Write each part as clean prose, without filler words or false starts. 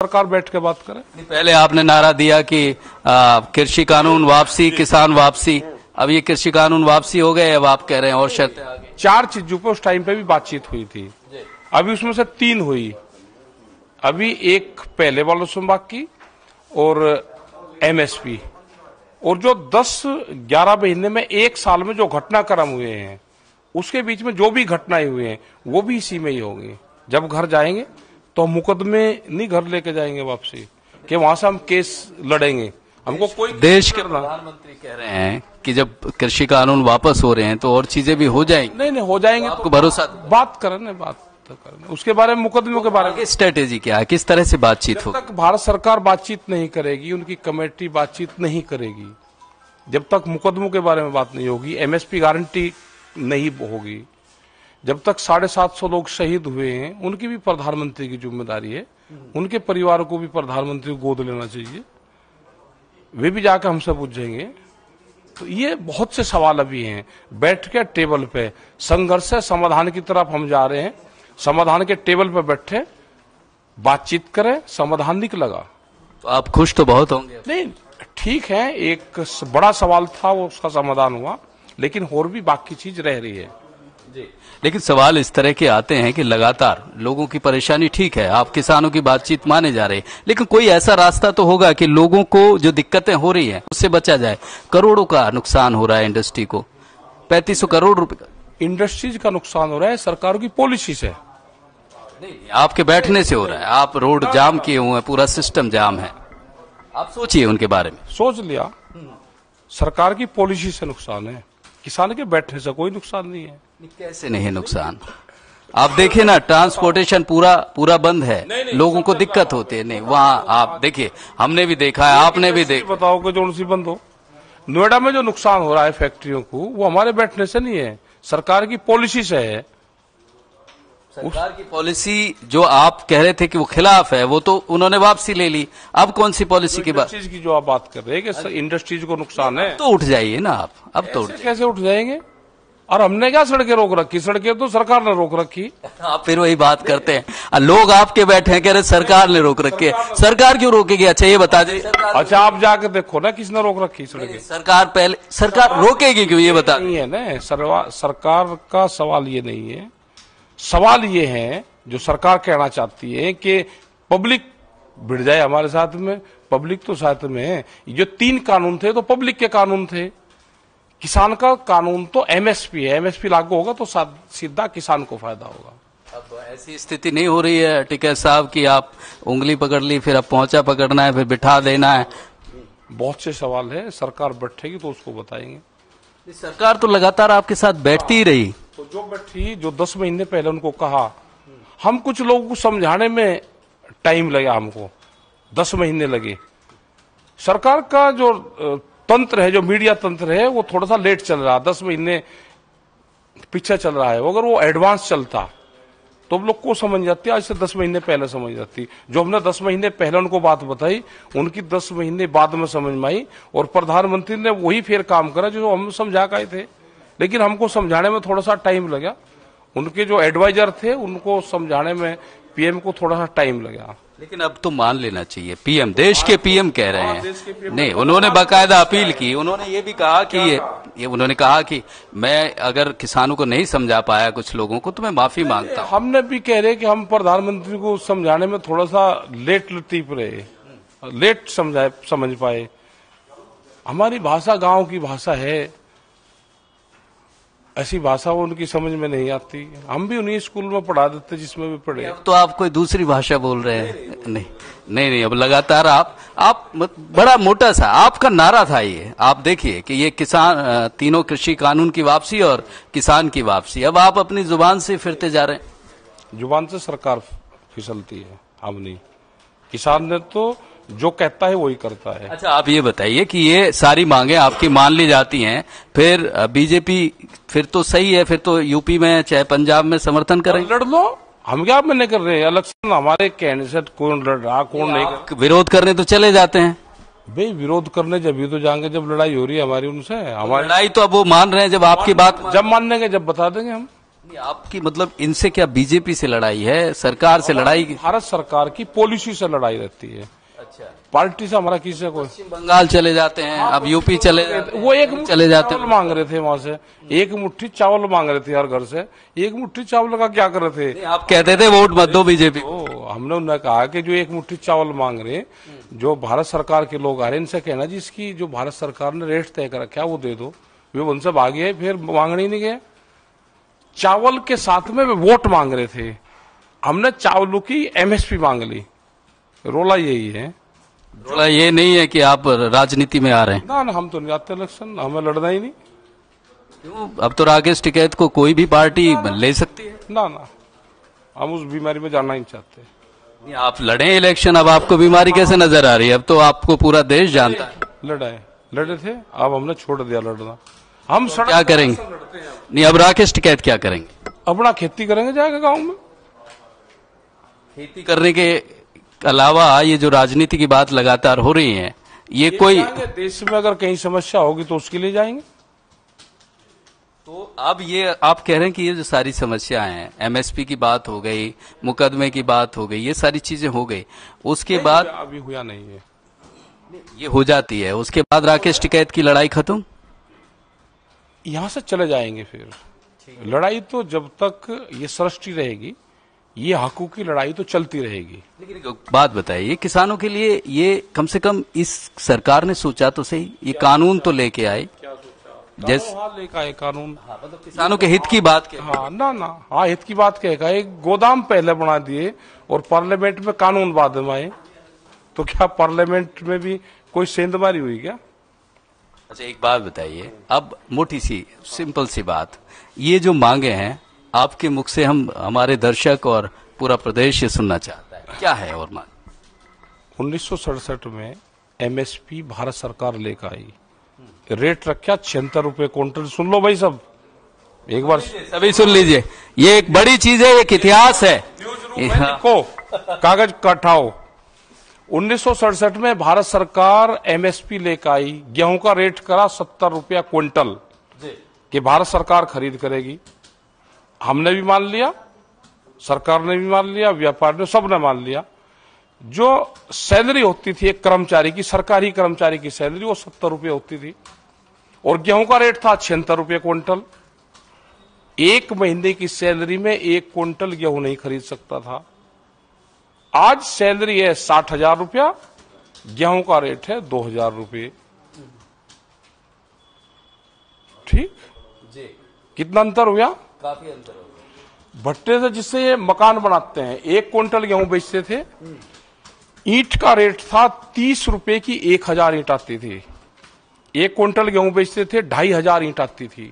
सरकार बैठ के बात करे। पहले आपने नारा दिया कि कृषि कानून वापसी, किसान वापसी, अब ये कृषि कानून वापसी हो गए, अब आप कह रहे हैं और शर्तें आ गई। 4 चीजों पे उस टाइम पे भी बातचीत हुई थी, अभी उसमें से 3 हुई। अभी एक पहले वालों से बाकी और एमएसपी, और जो 10-11 महीने में 1 साल में जो घटनाक्रम हुए हैं उसके बीच में जो भी घटनाएं हुए हैं वो भी इसी में ही होंगी। जब घर जाएंगे तो मुकदमे नहीं घर लेके जाएंगे वापसी कि वहां से हम केस लड़ेंगे। हमको कोई देश के प्रधानमंत्री कह रहे हैं कि जब कृषि कानून वापस हो रहे हैं तो और चीजें भी हो जाएंगी। नहीं हो जाएंगे, आपको भरोसा? बात करें, बात करें उसके बारे में, मुकदमों के बारे में। स्ट्रेटेजी क्या है, किस तरह से बातचीत हो? जब तक भारत सरकार बातचीत नहीं करेगी, उनकी कमेटी बातचीत नहीं करेगी, जब तक मुकदमों के बारे में बात नहीं होगी, एमएसपी गारंटी नहीं होगी, जब तक 750 लोग शहीद हुए हैं उनकी भी प्रधानमंत्री की जिम्मेदारी है, उनके परिवार को भी प्रधानमंत्री को गोद लेना चाहिए, वे भी जाकर हमसे पूछेंगे। तो ये बहुत से सवाल अभी हैं, बैठ के टेबल पे संघर्ष से समाधान की तरफ हम जा रहे हैं। समाधान के टेबल पे बैठे बातचीत करें, समाधान निकलेगा। तो आप खुश तो बहुत होंगे? नहीं, ठीक है, एक बड़ा सवाल था वो, उसका समाधान हुआ, लेकिन और भी बाकी चीज रह रही है जी। लेकिन सवाल इस तरह के आते हैं कि लगातार लोगों की परेशानी, ठीक है आप किसानों की बातचीत माने जा रहे हैं, लेकिन कोई ऐसा रास्ता तो होगा कि लोगों को जो दिक्कतें हो रही हैं उससे बचा जाए। करोड़ों का नुकसान हो रहा है इंडस्ट्री को, 3500 करोड़ रुपए का इंडस्ट्रीज का नुकसान हो रहा है सरकार की पॉलिसी से। नहीं, आपके बैठने से हो रहा है। आप रोड जाम किए हुए हैं, पूरा सिस्टम जाम है। आप सोचिए उनके बारे में। सोच लिया, सरकार की पॉलिसी से नुकसान है, किसान के बैठने से कोई नुकसान नहीं है। कैसे नहीं है नुकसान? आप देखिए ना, ट्रांसपोर्टेशन पूरा बंद है, लोगों को दिक्कत होती है। नहीं, वहाँ आप देखिए, हमने भी देखा है, आपने भी देखा। बताओ कि जो सी बंद हो, नोएडा में जो नुकसान हो रहा है फैक्ट्रियों को, वो हमारे बैठने से नहीं है, सरकार की पॉलिसी से है। सरकार की पॉलिसी जो आप कह रहे थे कि वो खिलाफ है, वो तो उन्होंने वापसी ले ली। अब कौन सी पॉलिसी की बात? इंडस्ट्रीज की जो आप बात कर रहे हैं कि इंडस्ट्रीज को नुकसान है, तो उठ जाइए ना आप। अब तो कैसे उठ जाएंगे? और हमने क्या सड़कें रोक रखी? सड़कें तो सरकार ने रोक रखी। आप फिर वही बात करते हैं, लोग आपके बैठे हैं कह रहे सरकार ने रोक रखी है। सरकार क्यों रोकेगी? अच्छा ये बता दीजिए। अच्छा आप जाके देखो ना किसने रोक रखी सड़कें। सरकार रोकेगी क्यों, ये बता। नहीं है ना, सरकार का सवाल ये नहीं है। सवाल ये है, जो सरकार कहना चाहती है कि पब्लिक भिड़ जाए हमारे साथ में। पब्लिक तो साथ में है। जो 3 कानून थे तो पब्लिक के कानून थे, किसान का कानून तो एमएसपी है, एमएसपी लागू होगा तो सीधा किसान को फायदा होगा। अब ऐसी स्थिति नहीं हो रही है टिकैत साहब कि आप उंगली पकड़ ली, फिर अब पहुंचा पकड़ना है, फिर बिठा देना है। बहुत से सवाल है, सरकार बैठेगी तो उसको बताएंगे। सरकार तो लगातार आपके साथ बैठती ही रही। तो जो बैठी, जो 10 महीने पहले उनको कहा, हम कुछ लोगों को समझाने में टाइम लगा, हमको 10 महीने लगे। सरकार का जो तंत्र है, जो मीडिया तंत्र है, वो थोड़ा सा लेट चल रहा, 10 महीने पीछे चल रहा है। अगर वो एडवांस चलता तो लोग को समझ जाती, आज से 10 महीने पहले समझ जाती। जो हमने 10 महीने पहले उनको बात बताई, उनकी 10 महीने बाद में समझ में आई, और प्रधानमंत्री ने वही फिर काम करा जो हम समझा के थे। लेकिन हमको समझाने में थोड़ा सा टाइम लगा, उनके जो एडवाइजर थे उनको समझाने में पीएम को थोड़ा सा टाइम लगा। लेकिन अब तो मान लेना चाहिए, पीएम, देश के पीएम कह रहे हैं। नहीं, उन्होंने बाकायदा अपील की। उन्होंने ये भी कहा कि ये उन्होंने कहा कि मैं अगर किसानों को नहीं समझा पाया कुछ लोगों को तो मैं माफी मांगता हूं। हमने भी कह रहे कि हम प्रधानमंत्री को समझाने में थोड़ा सा लेट लतीफ रहे, लेट समझ पाए। हमारी भाषा गांव की भाषा है, ऐसी भाषा वो उनकी समझ में नहीं आती। हम भी उन्हीं स्कूल में पढ़ा देते जिसमें भी पढ़े। अब तो आप कोई दूसरी भाषा बोल रहे हैं? नहीं, अब लगातार आप बड़ा मोटा सा आपका नारा था ये। आप देखिए कि ये किसान, तीनों कृषि कानून की वापसी और किसान की वापसी। अब आप अपनी जुबान से फिरते जा रहे हैं। जुबान से सरकार फिसलती है, हम नहीं। किसान ने तो जो कहता है वही करता है। अच्छा आप ये बताइए कि ये सारी मांगे आपकी मान ली जाती हैं, फिर बीजेपी फिर तो सही है, फिर तो यूपी में चाहे पंजाब में समर्थन करेंगे। लड़ लो, हम क्या मैंने कर रहे हैं इलेक्शन, हमारे कहने से कौन लड़ रहा कौन नहीं। विरोध करने तो चले जाते हैं भाई, विरोध करने जब भी तो जाएंगे जब लड़ाई हो रही है हमारी उनसे। हमारी लड़ाई तो अब वो मान रहे हैं, जब आपकी बात जब मानेंगे जब बता देंगे हम। नहीं, आपकी मतलब इनसे क्या बीजेपी से लड़ाई है, सरकार से लड़ाई? भारत सरकार की पॉलिसी से लड़ाई रहती है। अच्छा, पार्टी से हमारा किसी से कोई। पश्चिम बंगाल चले जाते हैं, अब यूपी चले जाते हैं, वो एक चले जाते चावल हैं। मांग रहे थे वहां से, एक मुट्ठी चावल मांग रहे थे हर घर से। एक मुट्ठी चावल का क्या कर रहे थे? नहीं, आप कहते थे वोट मत दो बीजेपी। हमने उन्हें कहा कि जो एक मुट्ठी चावल मांग रहे, जो भारत सरकार के लोग आ रहे हैं, इनसे कहना जिसकी जो भारत सरकार ने रेट तय कर रखा है वो दे दो। वे उनसे भागे, फिर मांगने ही नहीं गए। चावल के साथ में वे वोट मांग रहे थे। हमने चावलों की एमएसपी मांग ली। रोला यही है। थोड़ा ये नहीं है कि आप राजनीति में आ रहे हैं? ना, हम तो नहीं आते इलेक्शन, हमें लड़ना ही नहीं। क्यों? अब तो राकेश टिकैत को कोई भी पार्टी ले सकती है। ना, हम उस बीमारी में जाना ही नहीं चाहते। नहीं, आप लड़े इलेक्शन, अब आपको बीमारी कैसे नजर आ रही है? अब तो आपको पूरा देश जानता है। लड़े थे, अब हमने छोड़ दिया लड़ना। हम सड़क क्या करेंगे? नहीं, अब राकेश टिकैत क्या करेंगे? अपना खेती करेंगे जाके गांव में। खेती करने के अलावा ये जो राजनीति की बात लगातार हो रही है, ये कोई देश में अगर कहीं समस्या होगी तो उसके लिए जाएंगे। तो अब ये आप कह रहे हैं कि ये जो सारी समस्याएं हैं, एमएसपी की बात हो गई, मुकदमे की बात हो गई, ये सारी चीजें हो गई, उसके बाद अभी हुआ नहीं है, ये हो जाती है, उसके बाद राकेश टिकैत की लड़ाई खत्म, यहां से चले जाएंगे। फिर लड़ाई तो जब तक ये सृष्टि रहेगी, ये हकों की लड़ाई तो चलती रहेगी। लेकिन एक बात बताइए, किसानों के लिए ये कम से कम इस सरकार ने सोचा तो सही, ये कानून तो लेके आए, जैसे लेकर आए कानून। मतलब किसानों के हित की बात के। हाँ, हित की बात कहेगा। एक गोदाम पहले बना दिए और पार्लियामेंट में कानून बाद में आए, तो क्या पार्लियामेंट में भी कोई सेंधमारी हुई क्या? अच्छा, एक बात बताइए, अब मोटी सी सिंपल सी बात, ये जो मांगे हैं आपके मुख से, हम हमारे दर्शक और पूरा प्रदेश ये सुनना चाहता है, क्या है और मांग? 1967 में एमएसपी भारत सरकार लेकर आई, रेट रखा 76 रुपए क्विंटल। सुन लो भाई सब, एक बार सभी सुन लीजिए, ये एक बड़ी चीज है, एक इतिहास है। को कागज कटाओ। 1967 में भारत सरकार एमएसपी लेकर आई, गेहूं का रेट करा 70 रुपया क्विंटल कि भारत सरकार खरीद करेगी। हमने भी मान लिया, सरकार ने भी मान लिया, व्यापार ने, सबने मान लिया। जो सैलरी होती थी एक कर्मचारी की, सरकारी कर्मचारी की सैलरी, वो 70 रुपये होती थी और गेहूं का रेट था 76 रुपये क्विंटल। एक महीने की सैलरी में 1 क्विंटल गेहूं नहीं खरीद सकता था। आज सैलरी है 60,000 रुपया, गेहूं का रेट है 2,000 रुपये। ठीक जी, कितना अंतर हुआ? काफी अंतर हो गया। भट्टे से जिससे ये मकान बनाते हैं, 1 क्विंटल गेहूं बेचते थे, ईंट का रेट था 30 रुपए की 1,000 ईंट आती थी। 1 क्विंटल गेहूं बेचते थे, 2,500 ईंट आती थी।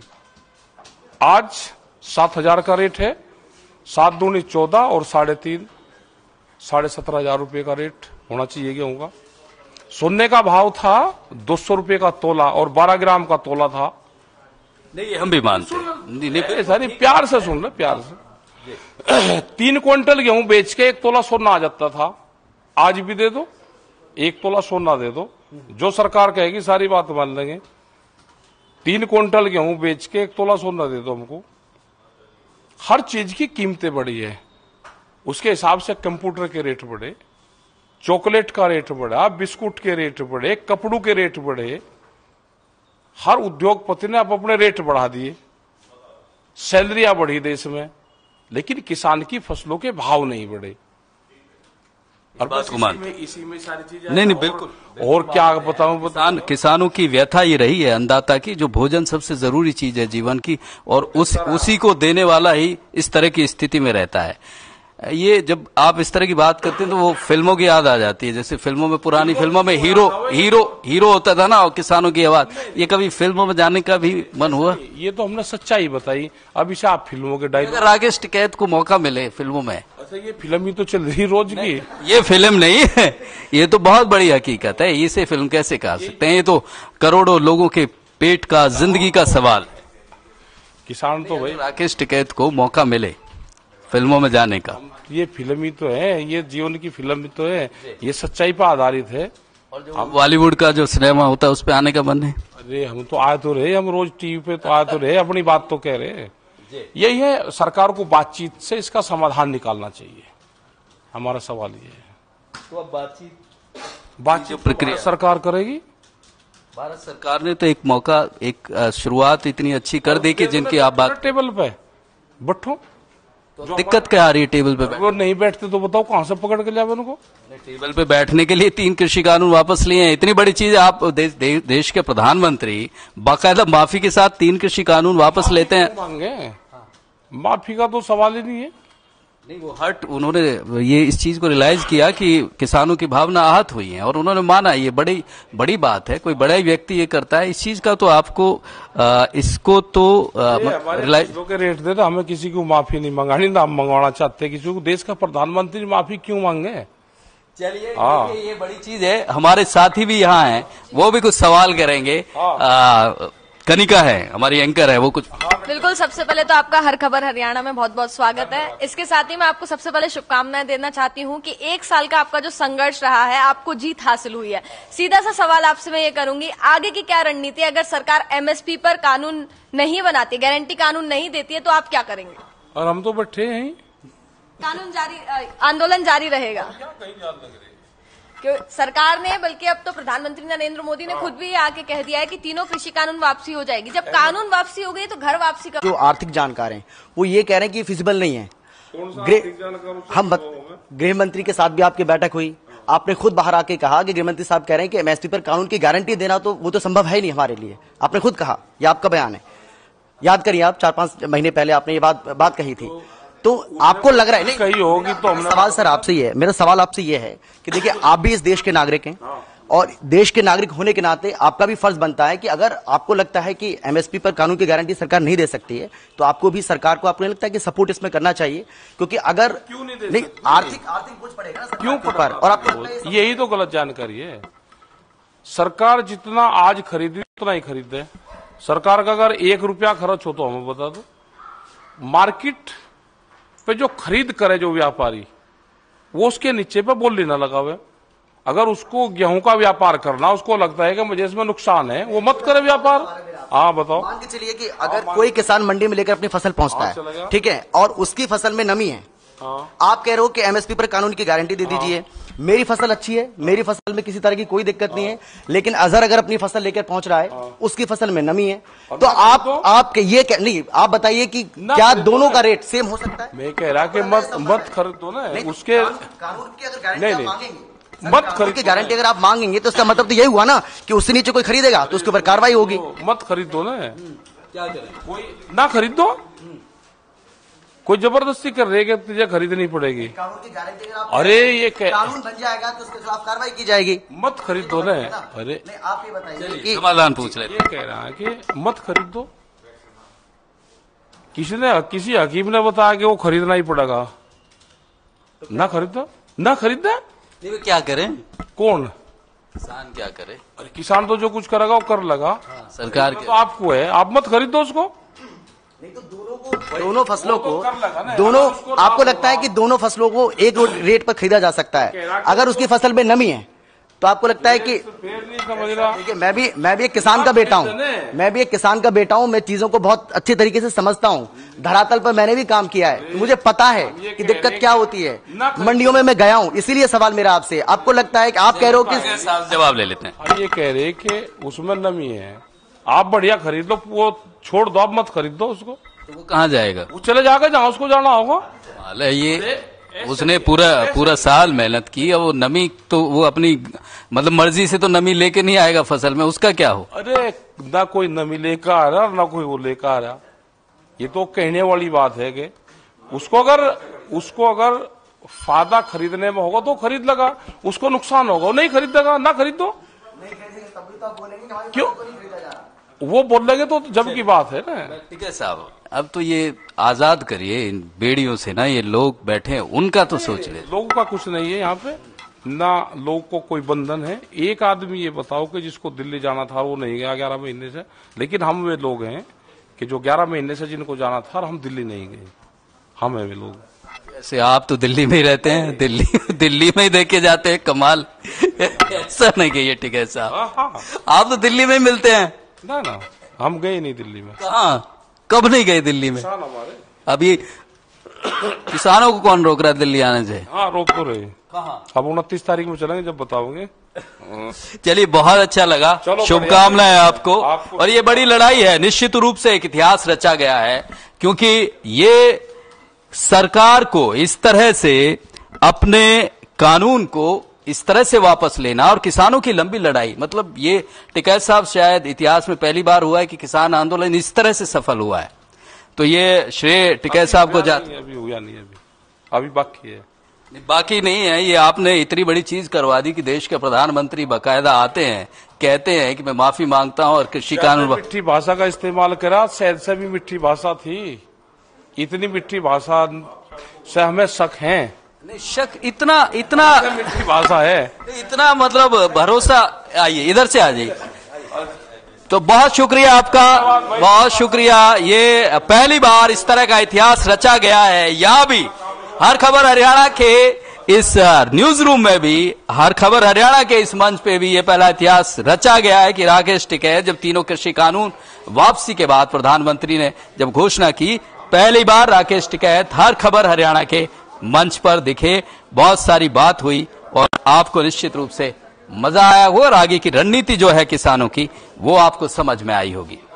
आज 7,000 का रेट है, 7 दूनी 14 और 3.5 17,500 रुपए का रेट होना चाहिए गेहूं का। सोने का भाव था 200 रुपए का तोला और 12 ग्राम का तोला था। नहीं, हम भी मानते हैं। सारी प्यार से सुन ले, प्यार से। 3 क्विंटल गेहूं बेच के 1 तोला सोना आ जाता था। आज भी दे दो, 1 तोला सोना दे दो, जो सरकार कहेगी सारी बात मान लेंगे। 3 क्विंटल गेहूं बेच के 1 तोला सोना दे दो हमको। हर चीज की कीमतें बढ़ी है, उसके हिसाब से कंप्यूटर के रेट बढ़े, चॉकलेट का रेट बढ़ा, बिस्कुट के रेट बढ़े, कपड़ों के रेट बढ़े। हर उद्योगपति ने अब अपने रेट बढ़ा दिए, सैलरियां बढ़ी देश में, लेकिन किसान की फसलों के भाव नहीं बढ़े। और बस इसी में सारी चीजें। नहीं, बिल्कुल। और क्या बताऊं, किसानों की व्यथा ये रही है अन्नदाता की, जो भोजन सबसे जरूरी चीज है जीवन की, और उसी को देने वाला ही इस तरह की स्थिति में रहता है। ये जब आप इस तरह की बात करते हैं तो वो फिल्मों की याद आ जाती है, जैसे फिल्मों में, पुरानी फिल्मों में हीरो होता था ना, और किसानों की आवाज। ये कभी फिल्मों में जाने का भी मन हुआ? ये तो हमने सच्चाई बताई। अब इसे आप फिल्मों के डायलॉग, अगर राकेश टिकैत को मौका मिले फिल्मों में। अच्छा, ये फिल्म ही तो चल रही रोज की। ये फिल्म नहीं है, ये तो बहुत बड़ी हकीकत है। इसे फिल्म कैसे कह सकते हैं? ये तो करोड़ों लोगों के पेट का, जिंदगी का सवाल। किसान तो भाई, राकेश टिकैत को मौका मिले फिल्मों में जाने का, ये फिल्म ही तो है, ये जीवन की फिल्म ही तो है, ये सच्चाई पर आधारित है। और जो बॉलीवुड का जो सिनेमा होता है उस पे आने का मन है? अरे हम तो आए तो रहे, हम रोज टीवी पे तो आए तो रहे, अपनी बात तो कह रहे। यही है, सरकार को बातचीत से इसका समाधान निकालना चाहिए, हमारा सवाल ये है। तो अब बातचीत प्रक्रिया सरकार करेगी। भारत सरकार ने तो एक मौका, एक शुरुआत इतनी अच्छी कर दी कि जिनकी आप बात, टेबल पे बैठो। तो दिक्कत क्या आ रही है टेबल पे? वो नहीं बैठते तो बताओ कहां से पकड़ के लावे उनको? टेबल पे बैठने के लिए 3 कृषि कानून वापस लिए हैं, इतनी बड़ी चीज। आप देश के प्रधानमंत्री बाकायदा माफी के साथ 3 कृषि कानून वापस लेते हैं। मांगे माफी का तो सवाल ही नहीं है। नहीं, वो उन्होंने ये इस चीज को रियलाइज किया कि किसानों की भावना आहत हुई है और उन्होंने माना ये बड़ी बात है, कोई बड़ा व्यक्ति ये करता है। इस चीज का तो आपको इसको तो रियलाइज के रेट दे, तो हमें किसी को माफी नहीं मंगानी, ना हम मंगवाना चाहते किसी को। देश का प्रधानमंत्री माफी क्यों मांगे? चलिए, ये बड़ी चीज है। हमारे साथी भी यहाँ हैं, वो भी कुछ सवाल करेंगे। कनिका है, हमारी एंकर है, वो कुछ। बिल्कुल, सबसे पहले तो आपका हर खबर हरियाणा में बहुत बहुत स्वागत है। इसके साथ ही मैं आपको सबसे पहले शुभकामनाएं देना चाहती हूं कि 1 साल का आपका जो संघर्ष रहा है, आपको जीत हासिल हुई है। सीधा सा सवाल आपसे मैं ये करूंगी, आगे की क्या रणनीति है? अगर सरकार एमएसपी पर कानून नहीं बनाती, गारंटी कानून नहीं देती है, तो आप क्या करेंगे? और हम तो बैठे हैं, कानून जारी, आंदोलन जारी रहेगा। सरकार ने, बल्कि अब तो प्रधानमंत्री नरेंद्र मोदी ने खुद भी ये आके कह दिया है कि तीनों कृषि कानून वापसी हो जाएगी। जब कानून वापसी हो गई तो घर वापसी का, जो आर्थिक जानकार हैं वो ये कह रहे हैं कि फिजिबल नहीं है। गृह मंत्री के साथ भी आपकी बैठक हुई, आपने खुद बाहर आके कहा कि गृह मंत्री साहब कह रहे हैं कि एमएसपी पर कानून की गारंटी देना तो वो तो संभव है नहीं हमारे लिए। आपने खुद कहा, यह आपका बयान है, याद करिए आप 4-5 महीने पहले आपने ये बात कही थी। तो आपको लग रहा है नहीं कही होगी तो हमने। सवाल सर आपसे ये है, मेरा सवाल आपसे ये है कि देखिए, आप भी इस देश के नागरिक हैं और देश के नागरिक होने के नाते आपका भी फर्ज बनता है कि अगर आपको लगता है कि एमएसपी पर कानून की गारंटी सरकार नहीं दे सकती है, तो आपको भी सरकार को, आपको नहीं लगता है कि सपोर्ट इसमें करना चाहिए? क्योंकि अगर क्यों नहीं आर्थिक बोझ पड़ेगा ना क्यों पर, और आपको यही तो गलत जानकारी है। सरकार जितना आज खरीदी उतना ही खरीदे। सरकार का अगर 1 रुपया खर्च हो तो हमें बता दो। मार्केट पे जो खरीद करे जो व्यापारी, वो उसके नीचे पे बोली ना लगावे। अगर उसको गेहूं का व्यापार करना, उसको लगता है कि मुझे इसमें नुकसान है, वो मत करे व्यापार। हाँ बताओ। मान के चलिए कि अगर कोई किसान मंडी में लेकर अपनी फसल पहुंचता है, ठीक है, और उसकी फसल में नमी है, आप कह रहे हो कि एमएसपी पर कानून की गारंटी दे दीजिए, मेरी फसल अच्छी है, मेरी फसल में किसी तरह की कोई दिक्कत नहीं है, लेकिन अजहर अगर अपनी फसल लेकर पहुंच रहा है, उसकी फसल में नमी है, तो आप ये नहीं, आप बताइए कि क्या दोनों का रेट सेम हो सकता है? मैं कह रहा कि मत खरीदो ना उसके कानून की अगर गारंटी मांगेंगे, मत खरीद की गारंटी अगर आप मांगेंगे तो उसका मतलब तो यही हुआ ना कि उससे नीचे कोई खरीदेगा तो उसके ऊपर कार्रवाई होगी। मत खरीदो ना, क्या करें, कोई ना खरीदो, कोई जबरदस्ती कर रही है कि तुझे खरीदनी पड़ेगी। कानून की गारंटी अरे ये कानून बन जाएगा तो उसके खिलाफ कार्रवाई की जाएगी। मत खरीदो ना। अरे आप ये बताइए, समाधान पूछ रहे, ये कह रहा है कि मत खरीदो। किसी हकीम ने बताया कि वो खरीदना ही पड़ेगा, ना खरीदो, ना खरीदना। क्या करें? कौन? किसान क्या करे? अरे किसान तो जो कुछ करेगा वो कर लगा। सरकार तो आपको है, आप मत खरीदो उसको। नहीं तो दोनों फसलों को दोनों, आपको लगता है कि दोनों फसलों को एक रेट पर खरीदा जा सकता है? अगर उसकी फसल में नमी है तो आपको लगता है कि, देखिए मैं भी एक किसान का बेटा हूं, मैं चीजों को बहुत अच्छे तरीके से समझता हूं, धरातल पर मैंने भी काम किया है, मुझे पता है कि दिक्कत क्या होती है, मंडियों में मैं गया हूं, इसीलिए सवाल मेरा आपसे। आपको लगता है कि आप कह रहे हो कि, जवाब ले लेते हैं, ये कह रहे कि उसमें नमी है, आप बढ़िया खरीद लो, वो छोड़ दो, आप मत खरीद दो उसको। तो वो कहाँ जाएगा? वो चले जाएगा जहां उसको जाना होगा। ये उसने पूरा साल मेहनत की, अब वो नमी तो वो अपनी मतलब मर्जी से तो नमी लेके नहीं आएगा फसल में, उसका क्या हो? अरे ना कोई नमी लेकर आ रहा ना कोई वो लेकर आ रहा, ये तो कहने वाली बात है कि उसको अगर फायदा खरीदने में होगा तो खरीद लगा, उसको नुकसान होगा वो नहीं खरीदेगा, ना खरीद दो। क्यों? वो बोलेंगे तो जब की बात है ना। ठीक है साहब, अब तो ये आजाद करिए इन बेड़ियों से ना, ये लोग बैठे हैं उनका तो सोच ले। लोगों का कुछ नहीं है यहाँ पे, ना लोग को कोई बंधन है। एक आदमी ये बताओ कि जिसको दिल्ली जाना था वो नहीं गया 11 महीने से, लेकिन हम वे लोग हैं कि जो 11 महीने से जिनको जाना था और हम दिल्ली नहीं गए, हम है वे लोग। ऐसे आप तो दिल्ली में ही रहते हैं, दिल्ली में ही देखे जाते हैं, कमाल। ऐसा नहीं कहिए, ठीक है साहब, आप तो दिल्ली में ही मिलते हैं ना, हम गए नहीं दिल्ली में। कब नहीं गए दिल्ली में? किसान हमारे अभी किसानों को कौन रोक रहा है दिल्ली आने से? हाँ रोक तो रहे। कहाँ? अब 29 तारीख में चलेंगे जब बताओगे। चलिए बहुत अच्छा लगा, चलो, शुभकामनाएं आपको। आपको। और ये बड़ी लड़ाई है, निश्चित रूप से एक इतिहास रचा गया है, क्योंकि ये सरकार को इस तरह से अपने कानून को इस तरह से वापस लेना और किसानों की लंबी लड़ाई, मतलब ये टिकैत साहब शायद इतिहास में पहली बार हुआ है कि किसान आंदोलन इस तरह से सफल हुआ है। तो ये श्रेय टिकैत साहब को जाता है। अभी हुआ नहीं, अभी बाकी है। बाकी नहीं है, ये आपने इतनी बड़ी चीज करवा दी कि देश के प्रधानमंत्री बाकायदा आते हैं, कहते हैं कि मैं माफी मांगता हूं और कृषि कानून। मिठी भाषा का इस्तेमाल करा, शायद से भी मिठी भाषा थी। इतनी मिठी भाषा से हमें शक है। नहीं शक, इतना मिठी भाषा है, इतना मतलब भरोसा। आइए इधर से आ जाइए। तो बहुत शुक्रिया आपका, बहुत शुक्रिया। ये पहली बार इस तरह का इतिहास रचा गया है। यहाँ भी हर खबर हरियाणा के इस न्यूज रूम में भी, हर खबर हरियाणा के इस मंच पे भी ये पहला इतिहास रचा गया है कि राकेश टिकैत जब तीनों कृषि कानून वापसी के बाद प्रधानमंत्री ने जब घोषणा की, पहली बार राकेश टिकैत हर खबर हरियाणा के मंच पर दिखे। बहुत सारी बात हुई और आपको निश्चित रूप से मजा आया होगा और आगे की रणनीति जो है किसानों की वो आपको समझ में आई होगी।